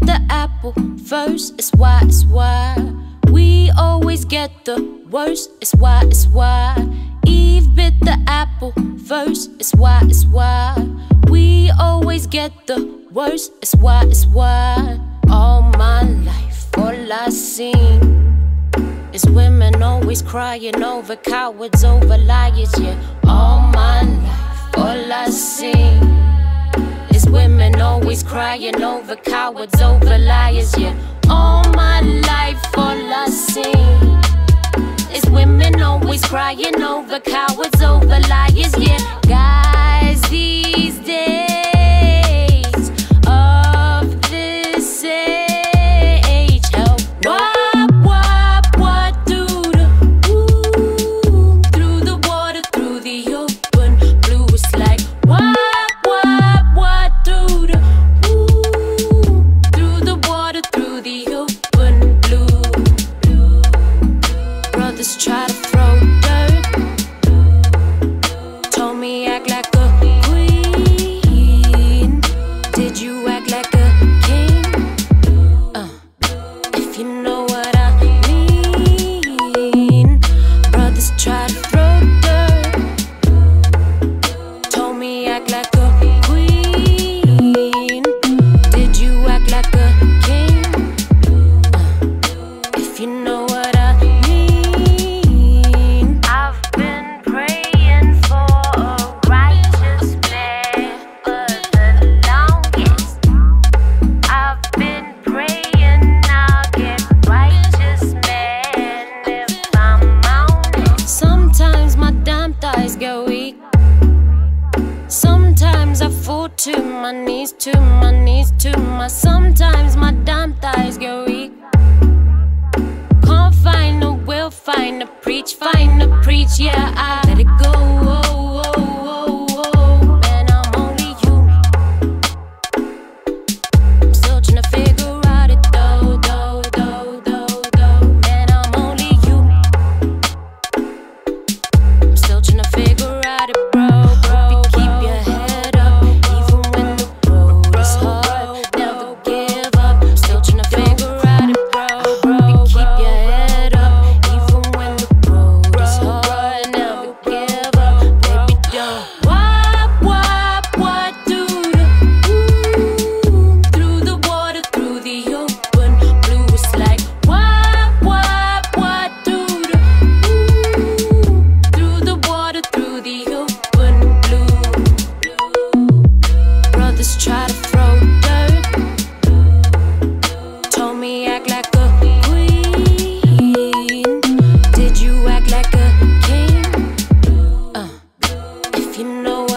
the apple first. It's why we always get the worst. It's why Eve bit the apple first. It's why we always get the worst. It's why all my life all I seen is women always crying over cowards, over liars, yeah. All my life all I seen is women always crying over cowards, over liars, yeah. All my life all I seen is women always crying over cowards, over liars, yeah. Guys these days of this age, help. What do the woo through the water, through the open blue? It's like what do the woo through the water, through the open blue? Brothers try to throw dirt, told me act like a queen. Did you act like a king? If you know what I mean. Brothers try to throw dirt, told me act like a queen. Did you act like a king? If you know what I mean. I've been praying for a righteous man for the longest. I've been praying I'll get righteous man if I'm honest. Sometimes my damn thighs go weak. Sometimes I fall to my knees, to my knees, to my. Sometimes my damn thighs go weak. Can't find a will, find a preach, yeah. I let it go. Man, I'm only human. I'm still trying to figure out it though. Man, I'm only human. I'm still trying to figure out it, bro. Hope you keep your head up, even when the road is hard. Never give up. I'm still trying to figure out it, bro. Hope you keep your head up, even when the road is hard. Never give up, baby, don't. What do the woo through the water, through the open blue? It's like what do the woo through the water, through the open blue? Brothers try to throw dirt, told me act like a queen. Did you act like a king? If you know